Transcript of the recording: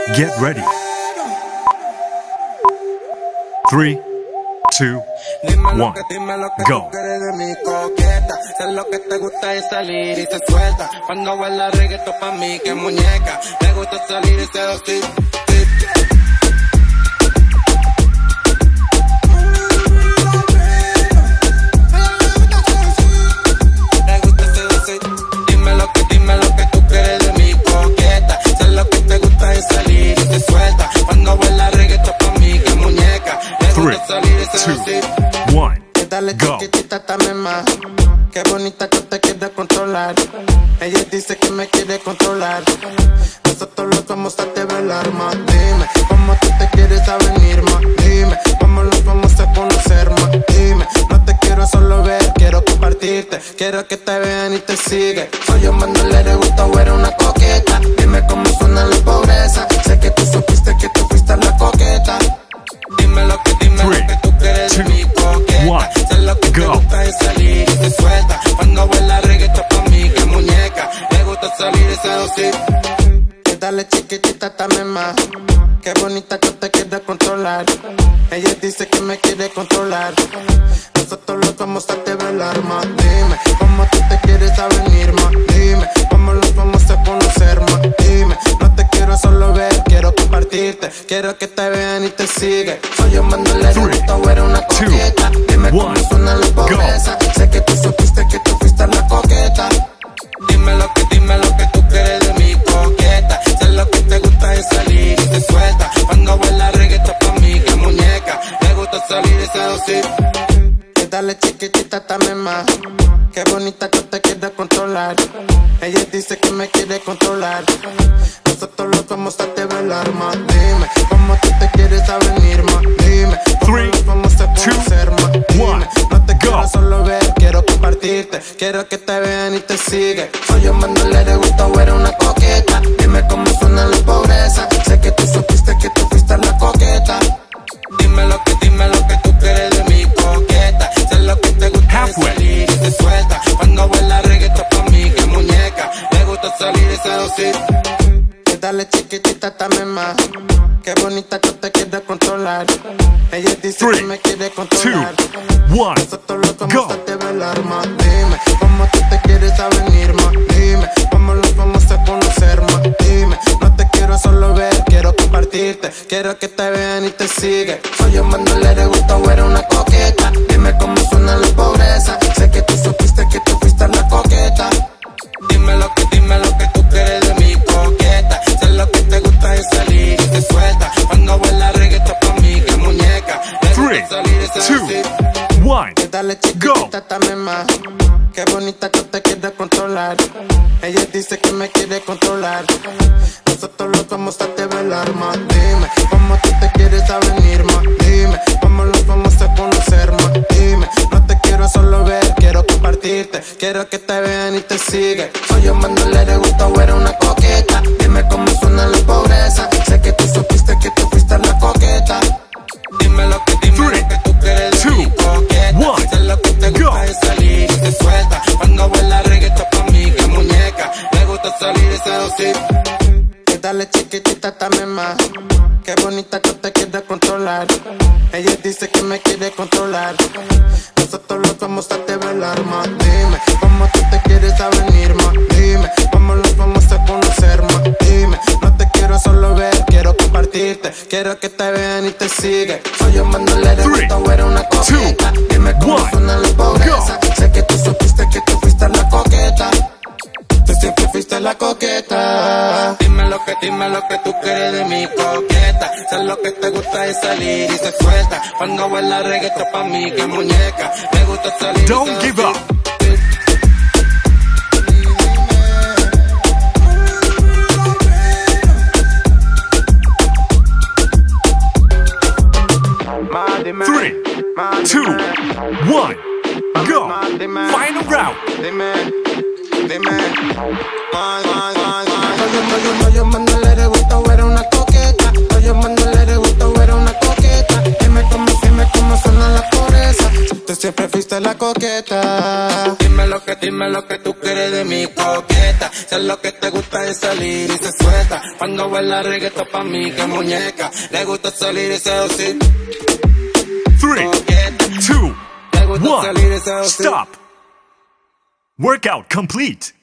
Get ready. 3, 2, 1, go. De mi coqueta, sé lo que te gusta es salir y se suelta. Cuando baila reggaetón pa' mí que muñeca. Le gusta salir y seducir. Le gusta seducir. Dime lo que tú quieres de mi coqueta. Sé lo que te gusta es salir y se suelta. Cuando baila reggaetón pa' mí que muñeca. Le gusta salir y seducir. 3, 2, 1. Dale Go. chiquitita, dame más. Qué bonita que te quiere controlar. Ella dice que me quiere controlar. Nosotros los vamos a develar más. Dime, cómo tú te quieres a venir más. Dime, cómo nos vamos a conocer más. Dime, no te quiero solo ver, quiero compartirte. Quiero que te vean y te siguen. Soy un mandolero, le gusta o eres una coqueta. Dime cómo suena la pobreza. Sé que tú supiste que tú fuiste la coqueta. Dime lo que tú quieres de mi coqueta. Sé lo que te gusta es salir y te suelta. Cuando baila reggaetón pa' mí que muñeca. Le gusta salir y seducir. Dale chiquitita, dame más. Qué bonita que te quiere controlar. Ella dice que me quiere controlar. Nosotros los vamos a develar más. Dime, cómo tú te quieres a venir más. Dime, cómo los vamos a conocer más. Dime, no te quiero solo ver, quiero compartirte. Quiero que te vean y te siguen. Soy un bandolero, tú eres una coqueta. Dime cómo suena la pobreza. Sé que tú supiste que tú fuiste la coqueta. Dime lo que tú quieres de mi coqueta. Sé lo que te gusta es salir y te suelta. Cuando baila reggaetón pa' mí que muñeca. Le gusta salir y seducir. Dale chiquitita, dame más. Qué bonita que te quiere controlar. Ella dice que me quiere controlar. Nosotros los vamos a develar más. Dime, cómo tú te quieres a venir más. Dime, cómo nos vamos a conocer más. Dime, no te quiero solo ver, quiero compartirte. Quiero que te vean y te siguen. Soy un bandolero, le gusta o eres una coqueta. Dime cómo suena la pobreza. Sé que tú supiste que tú fuiste la coqueta. Dime lo que tú quieres de mi coqueta. Sé lo que te gusta es salir y te suelta. Cuando baila reggaetón pa' mí que muñeca. Le gusta salir y seducir. Dale chiquitita, dame más. Qué bonita que te quiere controlar. Ella dice que me quiere controlar. 3, 2, 1, nosotros los vamos a develar más. Dime, cómo tú te quieres a venir más. Dime, cómo nos vamos a conocer más. Dime, no te quiero solo ver, quiero compartirte. Quiero que te vean y te siguen. Soy un bandolero, le gusta o eres una coqueta. Dime cómo suena la pobreza. Sé que tú supiste que tú fuiste la coqueta. Dime lo que tú quieres de mi coqueta. Sé lo que te gusta es salir y te suelta. Cuando baila reggaetón pa' mí que muñeca. Le gusta salir y seducir. 3, 2, 1, dale chiquitita, dame más. Qué bonita que te quiere controlar. Ella dice que me quiere controlar. Nosotros los vamos a develar más. Dime, cómo tú te quieres a venir más. Dime, cómo nos vamos a conocer más. Dime, no te quiero solo ver, quiero compartirte. Quiero que te vean y te siguen. Soy un bandolero, le gusta o eres una coqueta. Dime cómo suena la pobreza. Sé que tú supiste que tú fuiste la coqueta. Dime lo que tú quieres de mi coqueta. Sé lo que te gusta es salir y te suelta. Cuando baila reggaetón pa' mí que muñeca. Le gusta salir y seducir. Dale chiquitita, dame más. Qué bonita que te quiere controlar. Ella dice que me quiere controlar. Nosotros los vamos a develar más. Dime, cómo tú te quieres a venir más. Dime, cómo nos vamos a conocer más. Dime, no te quiero solo ver, quiero compartirte. Quiero que te vean y te siguen. Soy un bandolero, le gusta o eres una coqueta. Dime cómo suena la pobreza. Sé que tú supiste que tú fuiste la coqueta. Tú siempre fuiste la coqueta. Dime lo que tú quieres de mi coqueta. Sé lo que te gusta es salir y se suelta. Cuando baila reggaetón pa' mí que muñeca. Me gusta salir. Don't give up. Three, 2, 1, go. Final round. Soy un bandolero, le gusta o eres una coqueta. Soy un bandolero, le gusta o eres una coqueta. Dime cómo suena la pobreza. Tú siempre fuiste la coqueta. Dime lo que tú quieres de mi coqueta. Si es lo que te gusta es salir y se suelta. Cuando baila reggaetón pa' mí que muñeca. Le gusta salir y seducir. 3, 2, 1, stop. Workout complete.